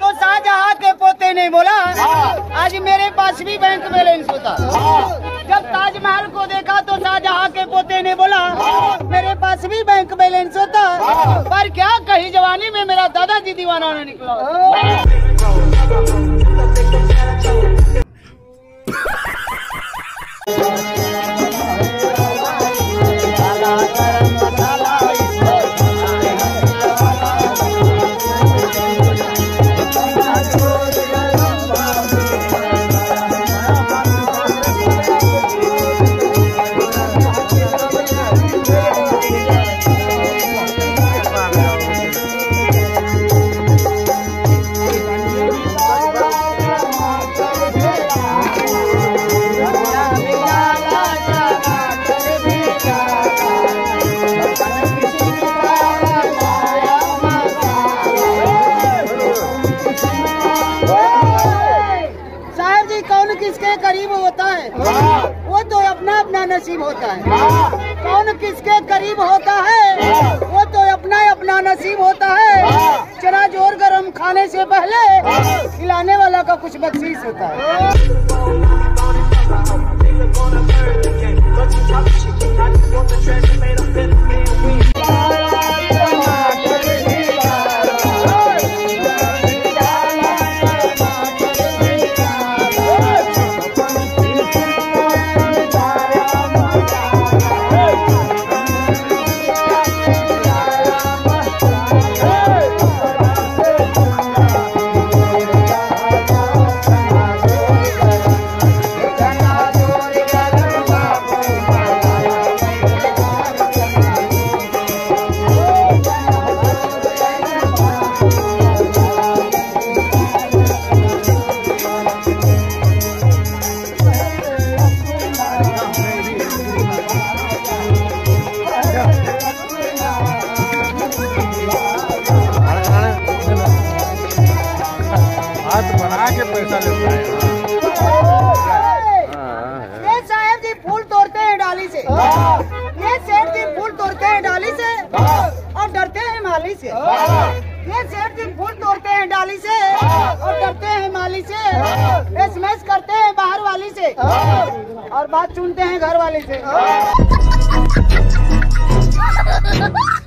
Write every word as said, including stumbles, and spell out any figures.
तो शाहजहां के पोते ने बोला आज मेरे पास भी बैंक बैलेंस होता। जब ताजमहल को देखा तो शाहजहां के पोते ने बोला मेरे पास भी बैंक बैलेंस होता, पर क्या कही जवानी में मेरा दादाजी दीवाना न निकला। किसके करीब होता है वो तो अपना अपना नसीब होता है। कौन किसके करीब होता है वो तो अपना अपना नसीब होता है। चना जोर गरम खाने से पहले खिलाने वाला का कुछ बख्शीश होता है। के पैसा लेता है। ये साहब जी फूल तोड़ते हैं डाली से, ये सेठ जी फूल तोड़ते हैं डाली से और डरते हैं माली से। ये सेठ जी फूल तोड़ते हैं डाली से और डरते हैं माली से। एसएमएस करते हैं बाहर वाली से और बात चुनते हैं घर वाली से।